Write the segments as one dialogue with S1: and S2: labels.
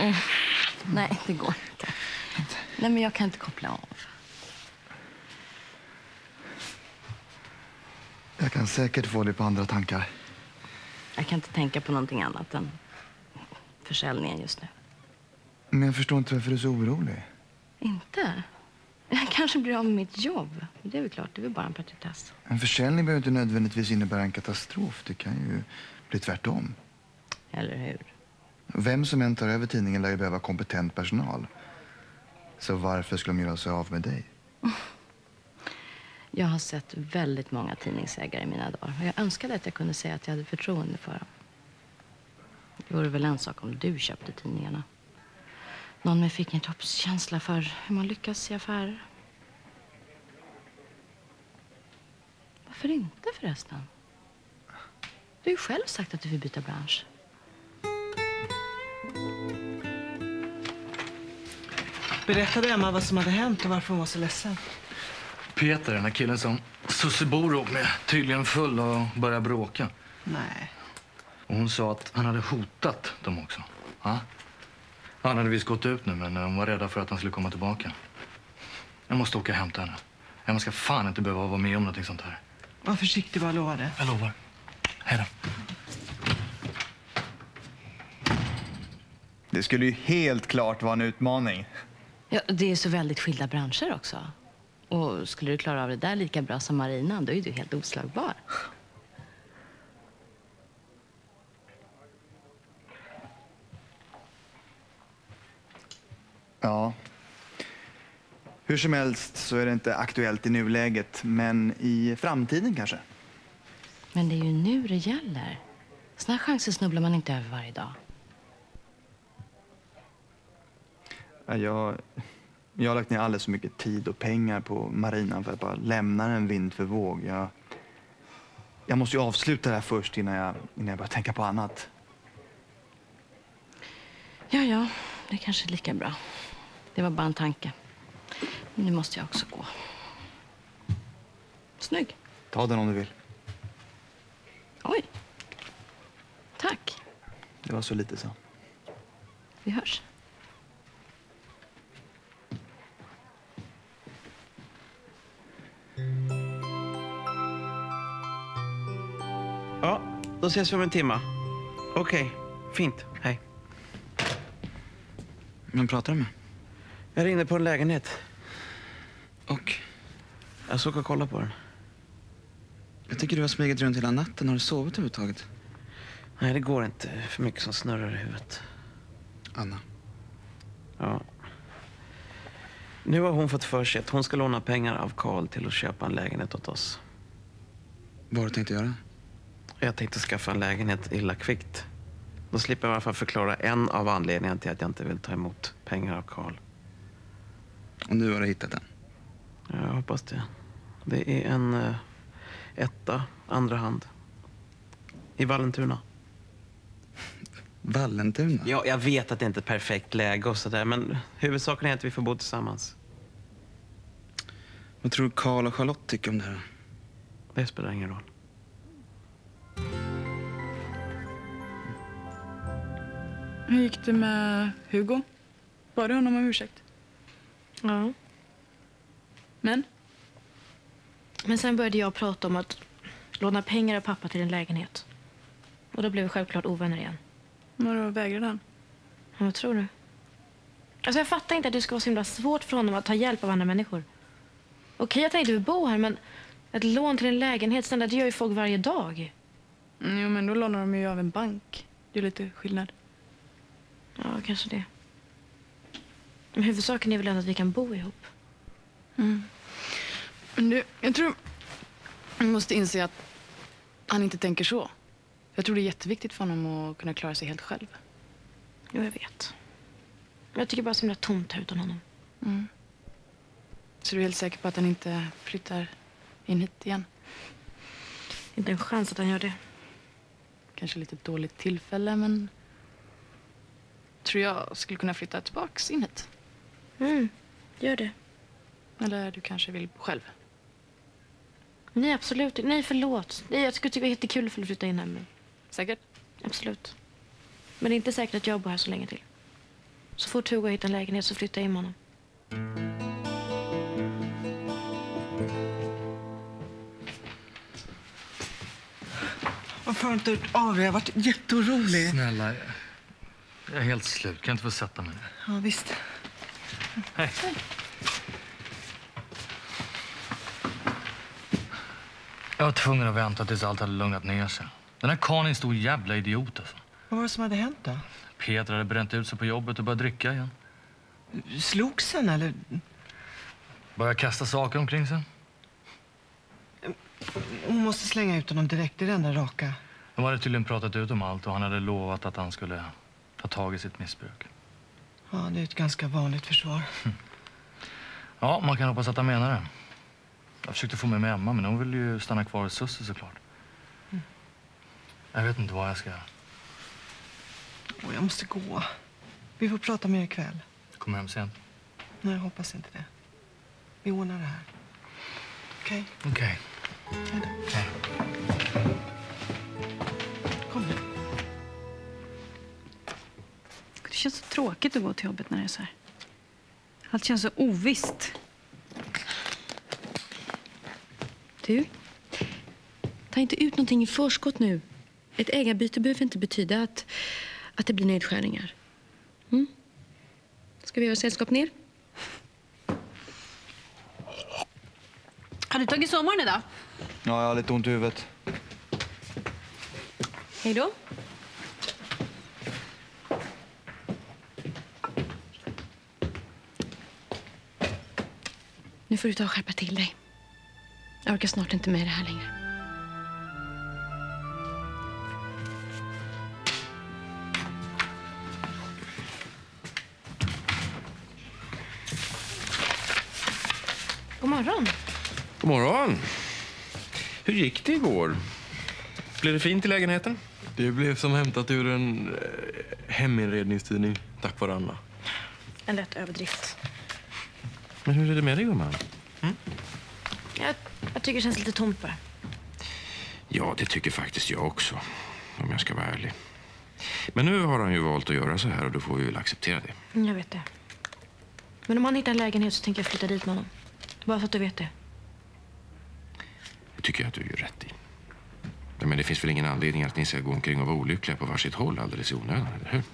S1: Nej, det går inte. Nej, men jag kan inte koppla av.
S2: Jag kan säkert få dig på andra tankar.
S1: Jag kan inte tänka på någonting annat än försäljningen just nu.
S2: Men jag förstår inte varför du är så orolig.
S1: Inte? Jag kanske blir av med mitt jobb. Det är väl klart, det är väl bara en petitess.
S2: En försäljning behöver inte nödvändigtvis innebära en katastrof. Det kan ju bli tvärtom.
S1: Eller hur?
S2: Vem som än tar över tidningen lär ju behöva kompetent personal. Så varför skulle de göra sig av med dig?
S1: Jag har sett väldigt många tidningsägare i mina dagar. Och jag önskade att jag kunde säga att jag hade förtroende för dem. Det vore väl en sak om du köpte tidningarna. Någon med fingertoppskänsla för hur man lyckas i affärer. Varför inte förresten? Du har ju själv sagt att du vill byta bransch.
S3: Berättade Emma vad som hade hänt och varför hon var så ledsen?
S4: Peter, den här killen som Susse bor ihop med, tydligen full och började bråka.
S3: Nej.
S4: Och hon sa att han hade hotat dem också. Ja? Han hade visst gått ut nu, men de var rädda för att han skulle komma tillbaka. Jag måste åka och hämta henne. Emma ska fan inte behöva vara med om något sånt här.
S3: Var försiktig, vad lovar det.
S4: Jag lovar. Hej då.
S5: Det skulle ju helt klart vara en utmaning.
S1: Ja, det är så väldigt skilda branscher också. Och skulle du klara av det där lika bra som Marina, då är du helt oslagbar.
S5: Ja. Hur som helst så är det inte aktuellt i nuläget, men i framtiden kanske.
S1: Men det är ju nu det gäller. Såna här chanser snubblar man inte över varje dag.
S5: Ja, jag har lagt ner alldeles för mycket tid och pengar på Marinan för att bara lämna den vind för våg. Jag måste ju avsluta det här först innan jag börjar tänka på annat.
S1: Ja, det är kanske är lika bra. Det var bara en tanke. Men nu måste jag också gå. Snygg.
S5: Ta den om du vill.
S1: Oj. Tack.
S5: Det var så lite så.
S1: Vi hörs.
S6: Ja, då ses vi om en timme. Okej, fint. Hej.
S5: Men pratar du med?
S6: Jag är inne på en lägenhet.
S5: Och?
S6: Jag ska åka och kolla på den.
S5: Jag tycker du har smugit runt hela natten. Har du sovit överhuvudtaget?
S6: Nej, det går inte. För mycket som snurrar i huvudet.
S5: Anna.
S6: Ja. Nu har hon fått för sig att hon ska låna pengar av Karl till att köpa en lägenhet åt oss.
S5: Vad har du tänkt göra?
S6: Jag tänkte skaffa en lägenhet illa kvickt. Då slipper jag i alla fall förklara en av anledningarna till att jag inte vill ta emot pengar av Karl.
S5: Och nu har du hittat den?
S6: Ja, jag hoppas det. Det är en etta, andra hand. I Vallentuna.
S5: Vallentuna?
S6: Ja, jag vet att det inte är ett perfekt läge och sådär, men huvudsaken är att vi får bo tillsammans.
S5: Vad tror du Karl och Charlotte tycker om det här?
S6: Det spelar ingen roll.
S7: Hur gick det med Hugo? Bad du honom om ursäkt?
S8: Ja.
S7: Men?
S8: Men sen började jag prata om att låna pengar av pappa till en lägenhet. Och då blev vi självklart ovänner igen.
S7: Och då vägrade han?
S8: Ja, vad tror du? Alltså jag fattar inte att det ska vara så himla svårt för honom att ta hjälp av andra människor. Okej, att han inte vill bo här, men ett lån till en lägenhet, det gör ju folk varje dag.
S7: Jo, men då lånar de ju av en bank. Det är lite skillnad.
S8: Ja, kanske det. Men huvudsaken är väl ändå att vi kan bo ihop.
S7: Mm. Men du, jag tror vi måste inse att han inte tänker så. Jag tror det är jätteviktigt för honom att kunna klara sig helt själv.
S8: Jo, jag vet. Jag tycker bara så himla tomt här utan honom.
S7: Mm. Så du är helt säker på att han inte flyttar in hit igen?
S8: Inte en chans att han gör det.
S7: Kanske lite dåligt tillfälle, men tror jag skulle kunna flytta tillbaks in hit.
S8: Mm, gör det.
S7: Eller du kanske vill bo själv?
S8: Nej, absolut. Nej, förlåt. Nej, jag skulle tycka det var jättekul för att flytta in här. Men...
S7: Säkert?
S8: Absolut. Men det är inte säkert att jag bor här så länge till. Så fort Hugo hittar en lägenhet så flyttar jag in med honom.
S3: Varför har du inte hört av dig? Jag har varit jätteorolig.
S4: Snälla, jag är helt slut. Kan jag inte få sätta mig ner?
S3: Ja, visst.
S4: Hej. Jag var tvungen att vänta tills allt hade lugnat ner sig. Den här karln är en stor jävla idiot alltså.
S3: Vad var det som hade hänt då?
S4: Peter hade bränt ut sig på jobbet och började dricka igen.
S3: Slogs han eller?
S4: Började kasta saker omkring sig.
S3: Hon måste slänga ut honom direkt, det är det enda raka.
S4: De hade tydligen pratat ut om allt och han hade lovat att han skulle ta tag i sitt missbruk.
S3: Ja, det är ett ganska vanligt försvar.
S4: Ja, man kan hoppas att han menar det. Jag försökte få med Emma, men hon ville ju stanna kvar i Sussie såklart. Jag vet inte vad jag ska göra.
S3: Jag måste gå. Vi får prata mer ikväll.
S4: Kom hem sent.
S3: Nej, jag hoppas inte det. Vi ordnar det här. Okej?
S4: Okej.
S3: Hej då.
S4: Hej.
S3: Kom nu.
S9: Det känns så tråkigt att gå till jobbet när det är så här. Allt känns så ovisst.
S1: Du, ta inte ut någonting i förskott nu. Ett ägarbyte behöver inte betyda att det blir nedskärningar. Ska vi göra sällskap ner?
S9: Har du tagit sommaren idag?
S5: Ja, jag har lite ont i huvudet.
S1: Hej då. Nu får du ta och skärpa till dig. Jag orkar snart inte med det här längre.
S8: God morgon.
S10: God morgon. Hur gick det igår? Blev det fint i lägenheten?
S11: Det blev som hämtat ur en heminredningstidning, tack vare Anna.
S8: En lätt överdrift.
S10: Men hur är det med dig, gumman?
S8: Jag tycker det känns lite tomt bara.
S10: Ja, det tycker faktiskt jag också, om jag ska vara ärlig. Men nu har han ju valt att göra så här och då får vi väl acceptera det.
S8: Jag vet det. Men om han hittar en lägenhet så tänker jag flytta dit med honom. Bara så att du vet det.
S10: Det tycker jag att du gör rätt i. Men det finns väl ingen anledning att ni ska gå omkring och vara olyckliga på varsitt håll alldeles i onödan, eller hur?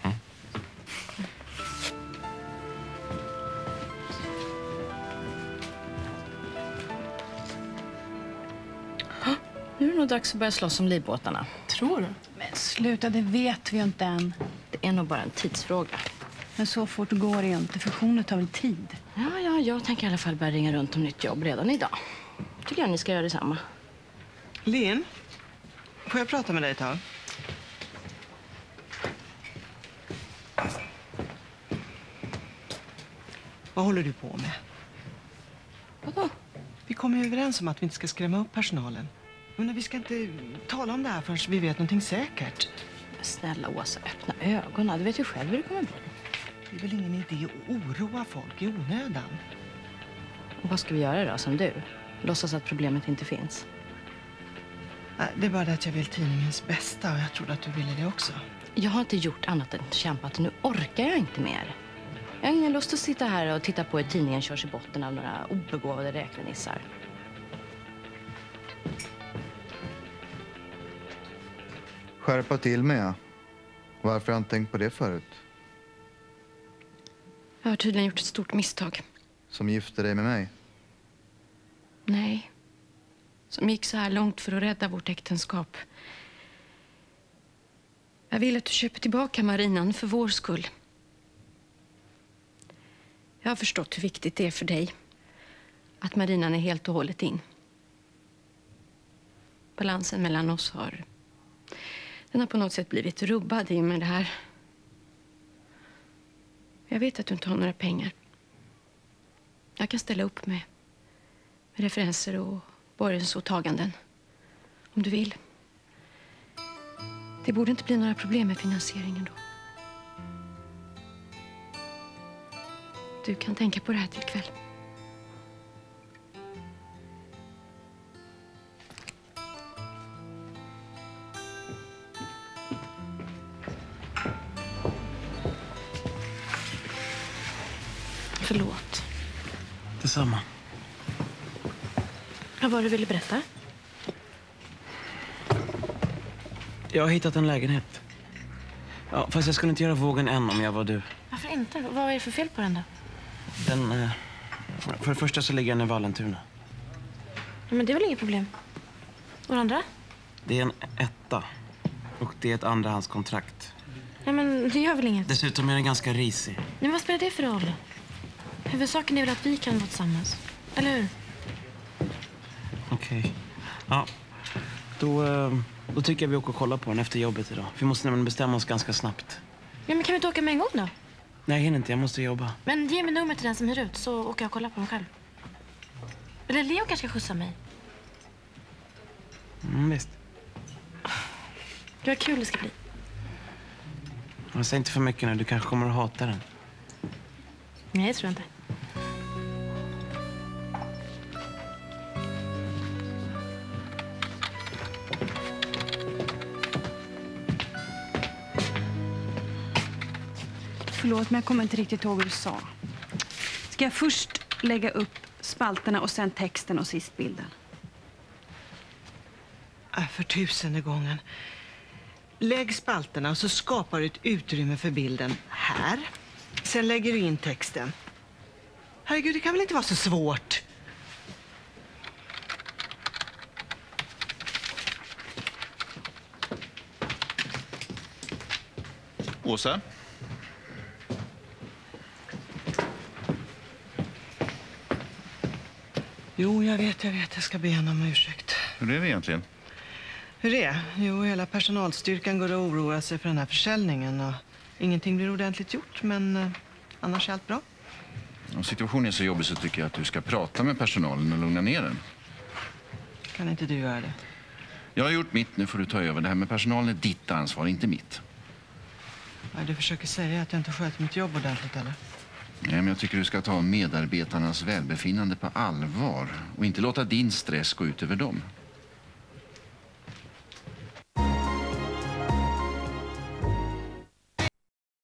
S1: Nu är det nog dags att börja slåss om livbåtarna.
S3: Tror du?
S9: Men sluta, det vet vi ju inte än.
S1: Det är nog bara en tidsfråga.
S9: Men så fort går det ju inte. Fusioner tar väl tid.
S1: Ja, jag tänker i alla fall börja ringa runt om nytt jobb redan idag. Tycker jag ni ska göra detsamma.
S3: Linn, får jag prata med dig ett tag? Vad håller du på med?
S1: Vadå?
S3: Vi kom ju överens om att vi inte ska skrämma upp personalen. Men vi ska inte tala om det här förrän vi vet någonting säkert.
S1: Men snälla Åsa, öppna ögonen. Du vet ju själv hur det kommer bli.
S3: Det är väl ingen idé att oroa folk i onödan.
S1: Och vad ska vi göra då, som du? Låtsas att problemet inte finns.
S3: Nej, det är bara det att jag vill tidningens bästa och jag trodde att du ville det också.
S1: Jag har inte gjort annat än kämpat. Nu orkar jag inte mer. Jag har ingen lust att sitta här och titta på hur tidningen körs i botten av några obegåvade räknenissar.
S2: Skärpa till mig, ja. Varför har jag inte tänkt på det förut?
S1: Jag har tydligen gjort ett stort misstag.
S2: Som gifte dig med mig?
S1: Nej. Som gick så här långt för att rädda vårt äktenskap. Jag vill att du köper tillbaka marinan för vår skull. Jag har förstått hur viktigt det är för dig att marinan är helt och hållet in. Balansen mellan oss den har på något sätt blivit rubbad i och med det här. Jag vet att du inte har några pengar. Jag kan ställa upp med referenser och borgensåtaganden om du vill. Det borde inte bli några problem med finansieringen då. Du kan tänka på det här till kväll.
S8: Förlåt.
S6: Detsamma.
S8: Vad var det du ville berätta?
S6: Jag har hittat en lägenhet. Ja, fast jag skulle inte göra vågen än om jag var du.
S8: Varför inte? Vad är det för fel på den då?
S6: Den, för det första så ligger den i Vallentuna.
S8: Ja, men det är väl inget problem. Och det andra?
S6: Det är en etta. Och det är ett andrahandskontrakt.
S8: Ja, men det gör väl inget.
S6: Dessutom är den ganska risig.
S8: Men vad spelar det för roll? Huvudsaken är väl att vi kan vara tillsammans. Eller hur?
S6: Okej. Ja, då tycker jag vi åker och kollar på den efter jobbet idag. Vi måste nämligen bestämma oss ganska snabbt.
S8: Ja, men kan vi inte åka med en gång då?
S6: Nej, jag hinner inte. Jag måste jobba.
S8: Men ge mig nummer till den som hyr ut så åker jag och kollar på den själv. Eller Leo kanske ska skjutsa mig.
S6: Visst.
S8: Det var kul det ska bli.
S6: Jag säger inte för mycket nu. Du kanske kommer att hata den.
S8: Nej, det tror jag inte.
S9: Förlåt, men jag kommer inte riktigt ihåg vad du sa. Ska jag först lägga upp spalterna och sen texten och sist bilden?
S3: För 1000:e gången. Lägg spalterna och så skapar du ett utrymme för bilden här. Sen lägger du in texten. Herregud, det kan väl inte vara så svårt?
S12: Åsa?
S3: Jo, jag vet. Jag ska be henne om ursäkt.
S12: Hur är det egentligen?
S3: Hur är det? Jo, hela personalstyrkan går och oroar sig för den här försäljningen. Och ingenting blir ordentligt gjort, men annars är allt bra.
S12: Om situationen är så jobbig så tycker jag att du ska prata med personalen och lugna ner den.
S3: Kan inte du göra det?
S12: Jag har gjort mitt, nu får du ta över. Det här med personalen är ditt ansvar, inte mitt.
S3: Ja, du försöker säga att jag inte sköter mitt jobb ordentligt, eller?
S12: Nej, men jag tycker du ska ta medarbetarnas välbefinnande på allvar och inte låta din stress gå ut över dem.